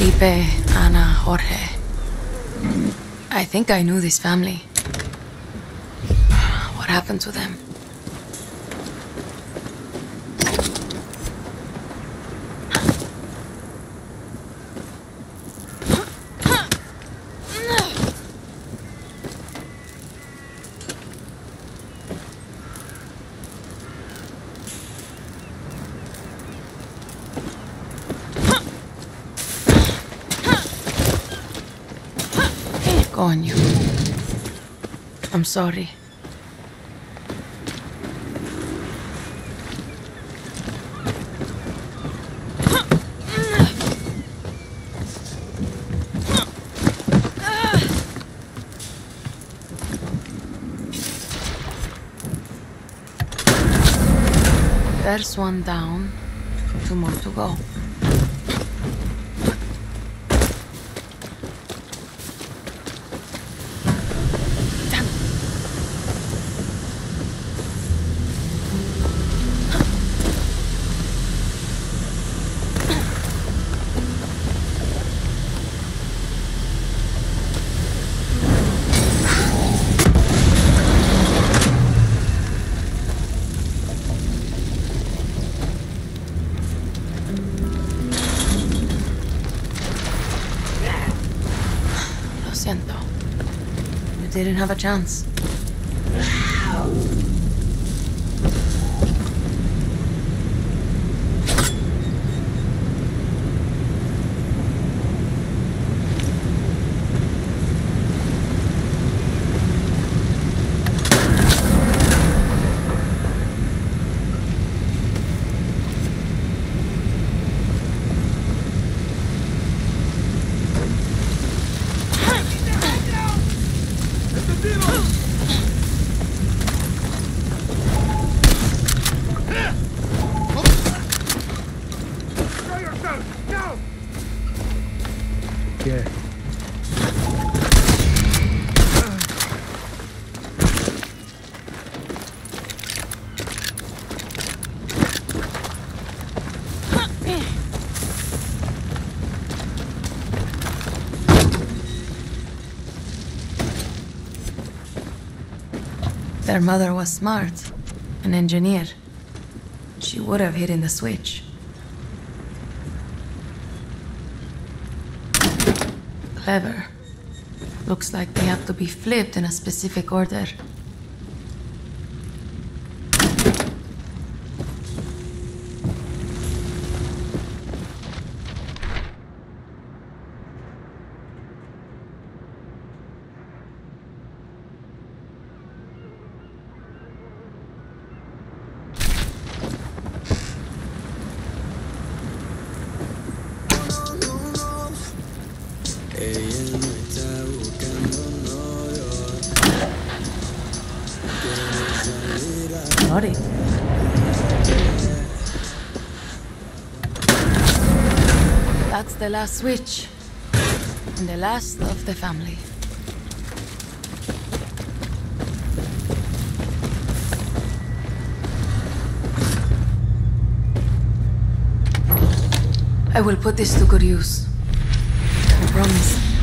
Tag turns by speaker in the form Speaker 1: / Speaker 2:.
Speaker 1: Felipe, Ana, Jorge. I think I knew this family. What happened to them? Go on, you. I'm sorry. There's one down. 2 more to go. Siento. You didn't have a chance.
Speaker 2: Yeah.
Speaker 1: Their mother was smart, an engineer. She would have hidden the switch. Clever. Looks like they have to be flipped in a specific order. Sorry. That's the last switch. And the last of the family. I will put this to good use. I promise.